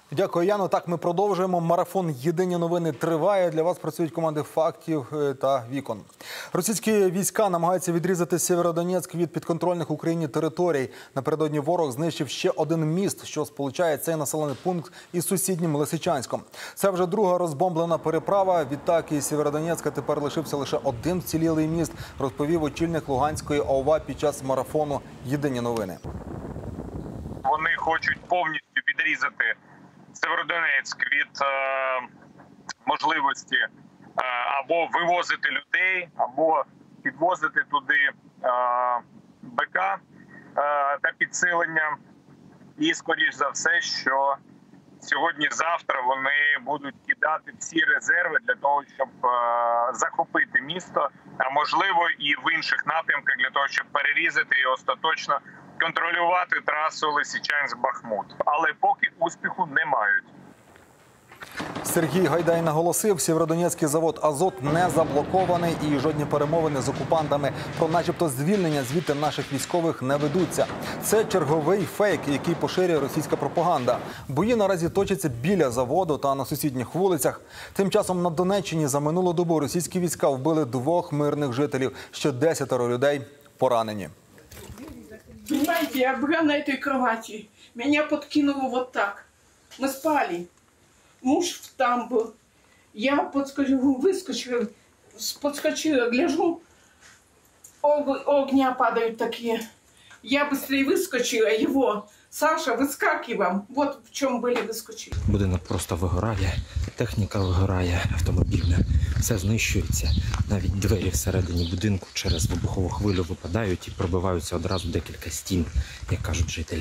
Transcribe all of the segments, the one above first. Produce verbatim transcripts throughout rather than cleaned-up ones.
Дякую, Яно. Так, ми продовжуємо. Марафон «Єдині новини» триває. Для вас працюють команди «Фактів» та «Вікон». Російські війська намагаються відрізати Сєвєродонецьк від підконтрольних Україні територій. Напередодні ворог знищив ще один міст, що сполучає цей населений пункт із сусіднім Лисичанськом. Це вже друга розбомблена переправа. Відтак із Сєвєродонецька тепер лишився лише один вцілілий міст, розповів очільник Луганської ОВА під час марафону «Єдині новини». Вони хочуть повністю відрізати Сєвєродонецьк від е, можливості е, або вивозити людей, або підвозити туди е, БК е, та підсилення. І, скоріш за все, що сьогодні-завтра вони будуть кидати всі резерви для того, щоб е, захопити місто, а можливо і в інших напрямках для того, щоб перерізати і остаточно контролювати трасу Лисичанськ-Бахмут. Але поки успіху не мають. Сергій Гайдай наголосив, Сєвєродонецький завод «Азот» не заблокований і жодні перемовини з окупантами про начебто звільнення звідти наших військових не ведуться. Це черговий фейк, який поширює російська пропаганда. Бої наразі точаться біля заводу та на сусідніх вулицях. Тим часом на Донеччині за минулу добу російські війська вбили двох мирних жителів, ще десятеро людей поранені. Понимаете, я была на этой кровати, меня подкинуло вот так. Мы спали, муж там был. Я подскочила, выскочила, подскочила, гляжу, огня падают такие. Я быстрее выскочила, его, Саша, выскакиваем. Вот в чем были выскочили. Будинок просто вигорає, техніка вигорає, автомобільна, все знищується. Навіть двері всередині будинку через вибухову хвилю випадають і пробиваються одразу декілька стін, як кажуть жителі.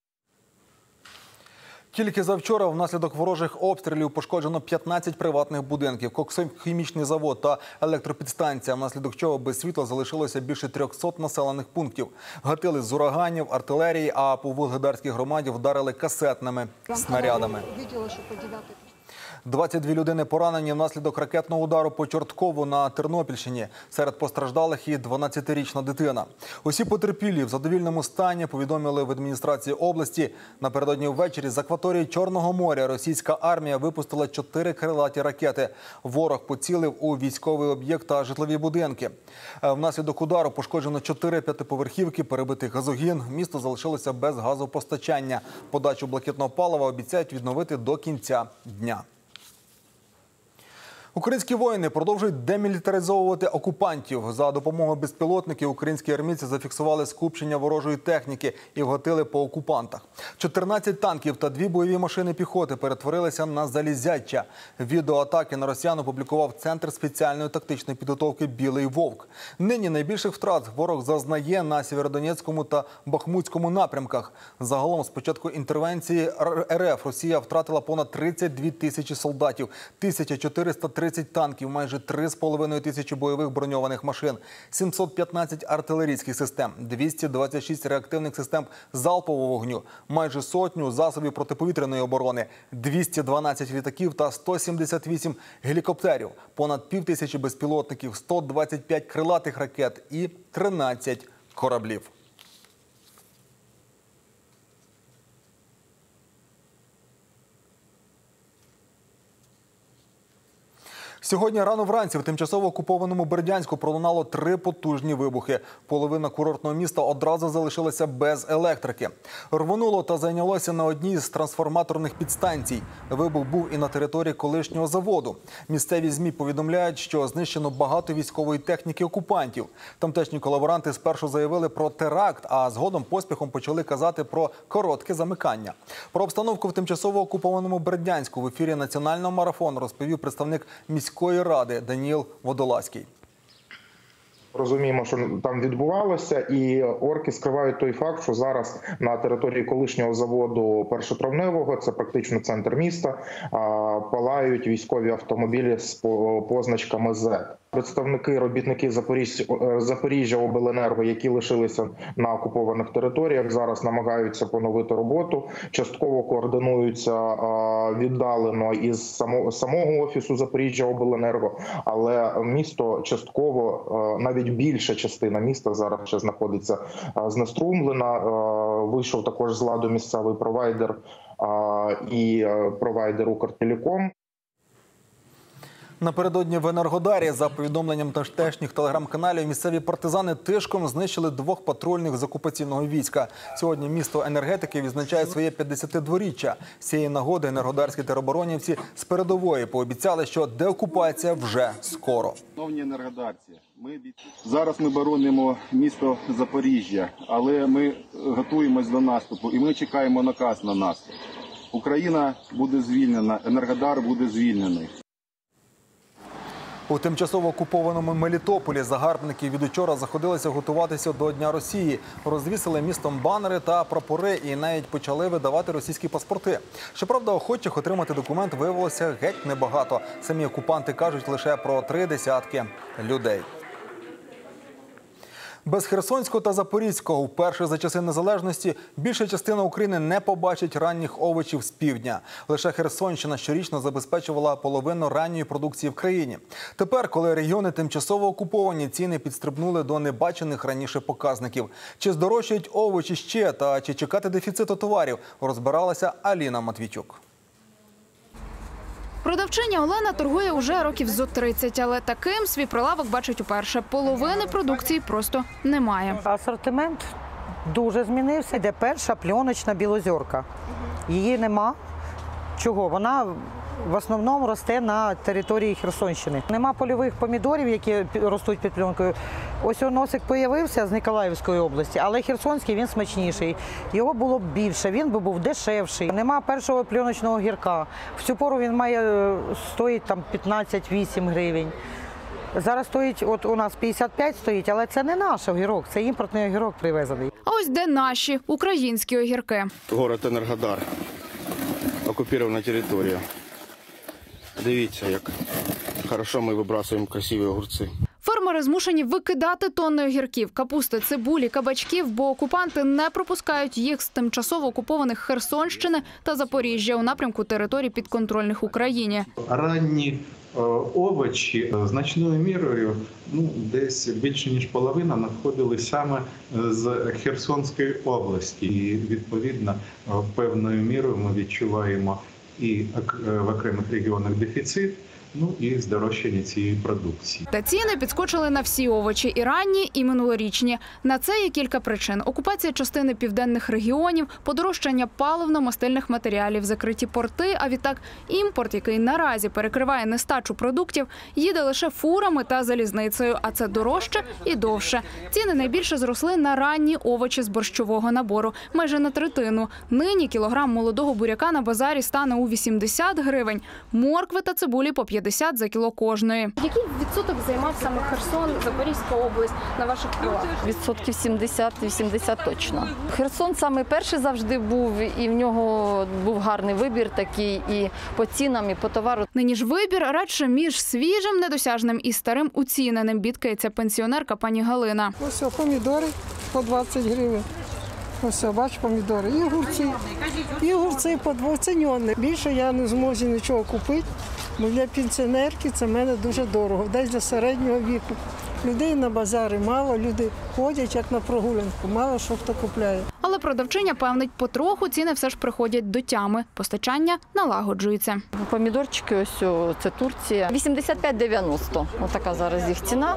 Тільки завчора внаслідок ворожих обстрілів пошкоджено п'ятнадцять приватних будинків, коксохімічний завод та електропідстанція, внаслідок чого без світла залишилося більше трьохсот населених пунктів. Гатили з ураганів, артилерії, а по Вугледарській громаді вдарили касетними снарядами. двадцять дві людини поранені внаслідок ракетного удару по Чорткову на Тернопільщині. Серед постраждалих і дванадцятирічна дитина. Усі потерпілі в задовільному стані, повідомили в адміністрації області. Напередодні ввечері з акваторії Чорного моря російська армія випустила чотири крилаті ракети. Ворог поцілив у військовий об'єкт та житлові будинки. Внаслідок удару пошкоджено чотири п'ятиповерхівки, перебитий газогін. Місто залишилося без газопостачання. Подачу блакитного палива обіцяють відновити до кінця дня. Українські воїни продовжують демілітаризовувати окупантів. За допомогою безпілотників українські армійці зафіксували скупчення ворожої техніки і вгатили по окупантах. чотирнадцять танків та дві бойові машини піхоти перетворилися на залізяча. Відео атаки на росіян опублікував Центр спеціальної тактичної підготовки «Білий вовк». Нині найбільших втрат ворог зазнає на Сєвєродонецькому та Бахмутському напрямках. Загалом з початку інтервенції РФ Росія втратила понад тридцять дві тисячі солдатів, тисяча чотириста тридцять танків, майже три з половиною тисячі бойових броньованих машин, сімсот п'ятнадцять артилерійських систем, двісті двадцять шість реактивних систем залпового вогню, майже сотню засобів протиповітряної оборони, двісті дванадцять літаків та сто сімдесят вісім гелікоптерів, понад півтисячі безпілотників, сто двадцять п'ять крилатих ракет і тринадцять кораблів. Сьогодні рано вранці в тимчасово окупованому Бердянську пролунало три потужні вибухи. Половина курортного міста одразу залишилася без електрики. Рвонуло та зайнялося на одній з трансформаторних підстанцій. Вибух був і на території колишнього заводу. Місцеві ЗМІ повідомляють, що знищено багато військової техніки окупантів. Тамтешні колаборанти спершу заявили про теракт, а згодом поспіхом почали казати про коротке замикання. Про обстановку в тимчасово окупованому Бердянську в ефірі національного марафону розповів представник міської ради Даніл Водолазький. Розуміємо, що там відбувалося, і орки скривають той факт, що зараз на території колишнього заводу Першотравневого, це практично центр міста, палають військові автомобілі з позначками «З». Представники, робітники Запоріжжя обленерго, які лишилися на окупованих територіях, зараз намагаються поновити роботу, частково координуються віддалено із самого офісу Запоріжжя обленерго, але місто частково, навіть більша частина міста зараз ще знаходиться знеструмлена. Вийшов також з ладу місцевий провайдер і провайдер «Укртелеком». Напередодні в Енергодарі, за повідомленням тамтешніх телеграм-каналів, місцеві партизани тишком знищили двох патрульних з окупаційного війська. Сьогодні місто енергетики відзначає своє п'ятдесятидворіччя. З цієї нагоди енергодарські тероборонівці з передової пообіцяли, що деокупація вже скоро. Шановні енергодарці, ми зараз ми боронимо місто Запоріжжя, але ми готуємось до наступу і ми чекаємо наказ на наступ. Україна буде звільнена, Енергодар буде звільнений. У тимчасово окупованому Мелітополі загарбники від учора заходилися готуватися до Дня Росії. Розвісили містом банери та прапори і навіть почали видавати російські паспорти. Щоправда, охочих отримати документ виявилося геть небагато. Самі окупанти кажуть лише про три десятки людей. Без Херсонського та Запорізького вперше за часи незалежності більша частина України не побачить ранніх овочів з півдня. Лише Херсонщина щорічно забезпечувала половину ранньої продукції в країні. Тепер, коли регіони тимчасово окуповані, ціни підстрибнули до небачених раніше показників. Чи здорожчають овочі ще та чи чекати дефіциту товарів, розбиралася Аліна Матвійчук. Продавчиня Олена торгує уже років зо тридцять, але таким свій прилавок бачить уперше. Половини продукції просто немає. Асортимент дуже змінився. Де перша пленочна білозірка. Її нема. Чого? Вона в основному росте на території Херсонщини. Нема польових помідорів, які ростуть під пленкою. Ось носик з'явився з Ніколаївської області, але херсонський він смачніший. Його було б більше, він би був дешевший. Нема першого пленочного гірка. В цю пору він має стоїть там п'ятнадцять вісім гривень. Зараз стоїть, от у нас п'ятдесят п'ять стоїть, але це не наш огірок, це імпортний огірок привезений. А ось де наші українські огірки. Город Енергодар. Окупована територія. Дивіться, як хорошо ми вибрасуємо красиві огурці. Фермери змушені викидати тонни огірків, капусти, цибулі, кабачків, бо окупанти не пропускають їх з тимчасово окупованих Херсонщини та Запоріжжя у напрямку територій підконтрольних Україні. Ранні овочі значною мірою, ну, десь більше ніж половина, надходили саме з Херсонської області. І, відповідно, певною мірою ми відчуваємо і в окремих регіонах дефіцит, ну і здорожчання цієї продукції. Та ціни підскочили на всі овочі – і ранні, і минулорічні. На це є кілька причин. Окупація частини південних регіонів, подорожчання паливно-мастильних матеріалів, закриті порти, а відтак імпорт, який наразі перекриває нестачу продуктів, їде лише фурами та залізницею, а це дорожче і довше. Ціни найбільше зросли на ранні овочі з борщового набору – майже на третину. Нині кілограм молодого буряка на базарі стане у вісімдесят гривень, моркви та цибулі по п'ятдесят за кіло кожної. Який відсоток займав саме Херсон, Запорізька область на ваших полах? Відсотків сімдесят-вісімдесят точно. Херсон саме перший завжди був, і в нього був гарний вибір такий і по цінам, і по товару. Нині ж вибір радше між свіжим, недосяжним і старим уціненим, бідкається пенсіонерка пані Галина. Ось помідори по двадцять гривень. Ось, бач, помідори. І огурці. І огурці по двадцять. Більше я не зможу нічого купити. Бо для пенсіонерки це в мене дуже дорого, десь для середнього віку. Людей на базари мало, люди ходять як на прогулянку, мало що хто купляє. Але продавчиня певнить, потроху ціни все ж приходять до тями. Постачання налагоджується. Помідорчики, ось о, це Турція. вісімдесят п'ять дев'яносто. Ось така зараз їх ціна.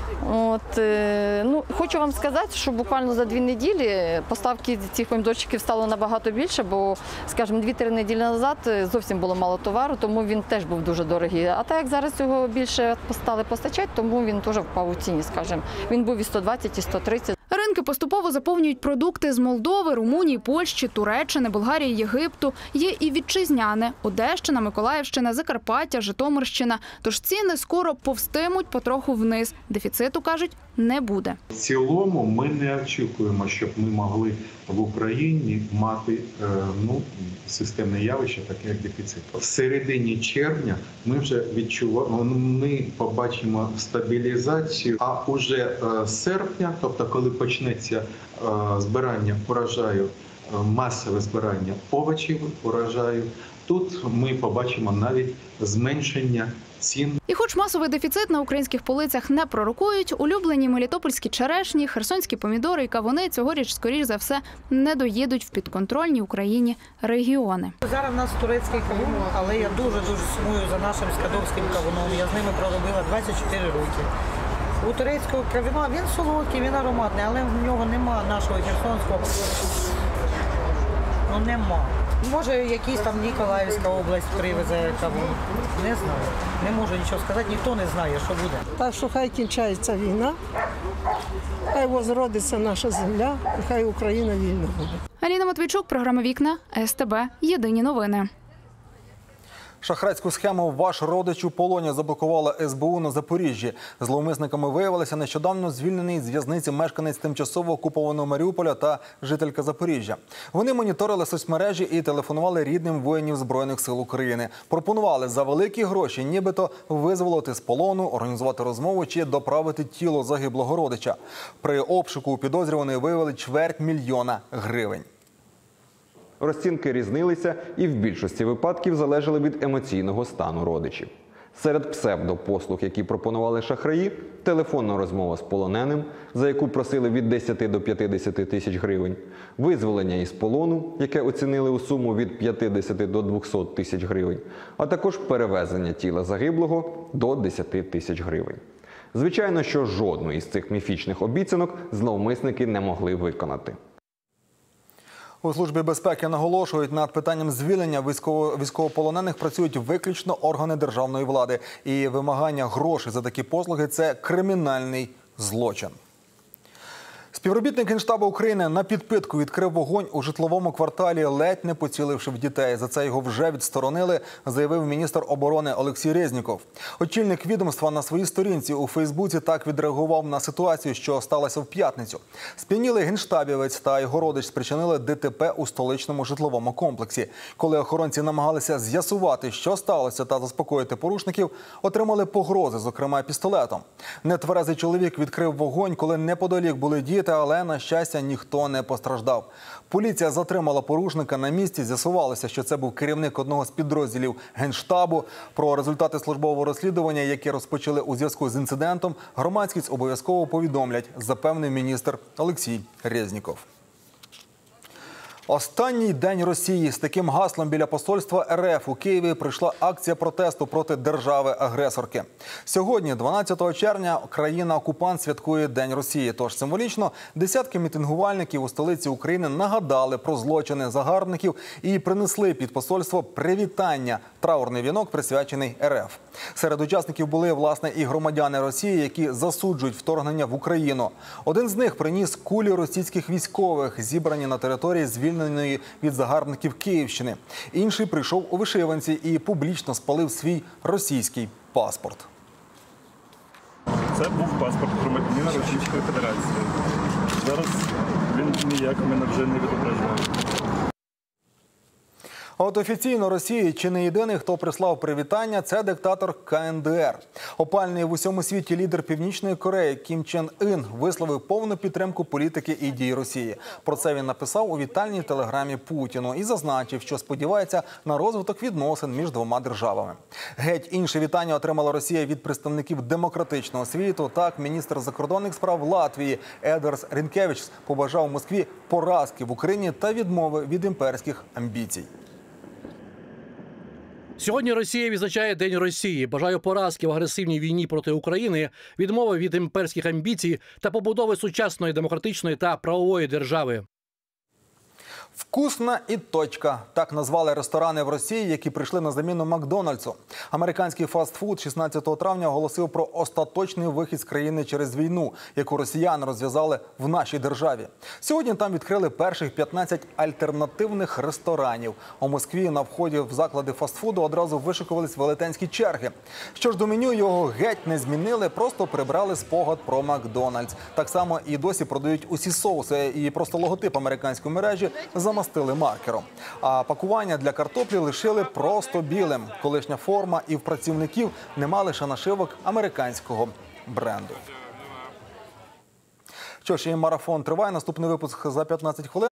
От, е, ну, хочу вам сказати, що буквально за дві неділі поставки цих помідорчиків стало набагато більше, бо, скажімо, дві-три неділі назад зовсім було мало товару, тому він теж був дуже дорогий. А так як зараз його більше стали постачати, тому він теж впав у ціні, скажімо. Він був і сто двадцять, і сто тридцять. Ринки поступово заповнюють продукти з Молдови, Румунії, Польщі, Туреччини, Болгарії, Єгипту. Є і вітчизняне – Одещина, Миколаївщина, Закарпаття, Житомирщина. Тож ціни скоро повстимуть потроху вниз. Дефіциту, кажуть, не буде. В цілому ми не очікуємо, щоб ми могли в Україні мати ну, системне явище, таке як дефіцит. В середині червня ми вже відчуваємо, ми побачимо стабілізацію, а уже з серпня, тобто коли почнеться збирання урожаю, масове збирання овочів урожаю, тут ми побачимо навіть зменшення цін. І хоч масовий дефіцит на українських полицях не пророкують, улюблені мелітопольські черешні, херсонські помідори і кавуни цьогоріч, скоріш за все, не доїдуть в підконтрольні Україні регіони. Зараз в нас турецький кавун, але я дуже-дуже сумую за нашим скадовським кавуном. Я з ними проробила двадцять чотири роки. У турецького кавуна він солодкий, він ароматний, але в нього нема нашого херсонського. Ну нема. Може, якийсь там Ніколаївська область привезе кавун. Не знаю. Не можу нічого сказати, ніхто не знає, що буде. Так що хай кінчається війна, хай возродиться наша земля, і хай Україна вільна буде. Аліна Матвійчук, програма «Вікна», ес те бе, єдині новини. Шахрайську схему «Ваш родич у полоні» заблокувала ес бе у на Запоріжжі. Зловмисниками виявилися нещодавно звільнений з в'язниці мешканець тимчасово окупованого Маріуполя та жителька Запоріжжя. Вони моніторили соцмережі і телефонували рідним воїнів Збройних сил України. Пропонували за великі гроші нібито визволити з полону, організувати розмову чи доправити тіло загиблого родича. При обшуку у підозрюваної виявили чверть мільйона гривень. Розцінки різнилися і в більшості випадків залежали від емоційного стану родичів. Серед псевдопослуг, які пропонували шахраї – телефонна розмова з полоненим, за яку просили від десяти до п'ятдесяти тисяч гривень, визволення із полону, яке оцінили у суму від п'ятдесяти до двохсот тисяч гривень, а також перевезення тіла загиблого до десяти тисяч гривень. Звичайно, що жодну із цих міфічних обіцянок зловмисники не могли виконати. У Службі безпеки наголошують, над питанням звільнення військово військовополонених працюють виключно органи державної влади. І вимагання грошей за такі послуги – це кримінальний злочин. Співробітник Генштабу України на підпитку відкрив вогонь у житловому кварталі, ледь не поціливши в дітей. За це його вже відсторонили, заявив міністр оборони Олексій Резніков. Очільник відомства на своїй сторінці у Фейсбуці так відреагував на ситуацію, що сталася в п'ятницю. Сп'янілий генштабівець та його родич спричинили де те пе у столичному житловому комплексі. Коли охоронці намагалися з'ясувати, що сталося, та заспокоїти порушників, отримали погрози, зокрема пістолетом. Нетверезий чоловік відкрив вогонь, коли неподалік були діти, але, на щастя, ніхто не постраждав. Поліція затримала порушника на місці. З'ясувалося, що це був керівник одного з підрозділів Генштабу. Про результати службового розслідування, які розпочали у зв'язку з інцидентом, громадськість обов'язково повідомлять, запевнив міністр Олексій Резніков. Останній день Росії. З таким гаслом біля посольства ер еф у Києві прийшла акція протесту проти держави-агресорки. Сьогодні, дванадцятого червня, країна-окупант святкує День Росії. Тож символічно десятки мітингувальників у столиці України нагадали про злочини загарбників і принесли під посольство привітання. Траурний вінок присвячений ер еф. Серед учасників були, власне, і громадяни Росії, які засуджують вторгнення в Україну. Один з них приніс кулі російських військових, зібрані на території звільненої від загарбників Київщини. Інший прийшов у вишиванці і публічно спалив свій російський паспорт. Це був паспорт громадянина Російської Федерації. Зараз він ніяк мене вже не відображає. А от офіційно Росії чи не єдиний, хто прислав привітання – це диктатор ка ен де ер. Опальний в усьому світі лідер Північної Кореї Кім Чен Ін висловив повну підтримку політики і дій Росії. Про це він написав у вітальній телеграмі Путіну і зазначив, що сподівається на розвиток відносин між двома державами. Геть інше вітання отримала Росія від представників демократичного світу. Так, міністр закордонних справ Латвії Едварс Рінкевичс побажав Москві поразки в Україні та відмови від імперських амбіцій. Сьогодні Росія відзначає День Росії. Бажаю поразки в агресивній війні проти України, відмови від імперських амбіцій та побудови сучасної демократичної та правової держави. «Вкусна і точка» – так назвали ресторани в Росії, які прийшли на заміну Макдональдсу. Американський фастфуд шістнадцятого травня оголосив про остаточний вихід з країни через війну, яку росіяни розв'язали в нашій державі. Сьогодні там відкрили перших п'ятнадцять альтернативних ресторанів. У Москві на вході в заклади фастфуду одразу вишикувались велетенські черги. Що ж до меню, його геть не змінили, просто прибрали спогад про Макдональдс. Так само і досі продають усі соуси, і просто логотип американської мережі замастили маркером. А пакування для картоплі лишили просто білим. Колишня форма і в працівників нема лише нашивок американського бренду. Що ж, і марафон триває. Наступний випуск за п'ятнадцять хвилин.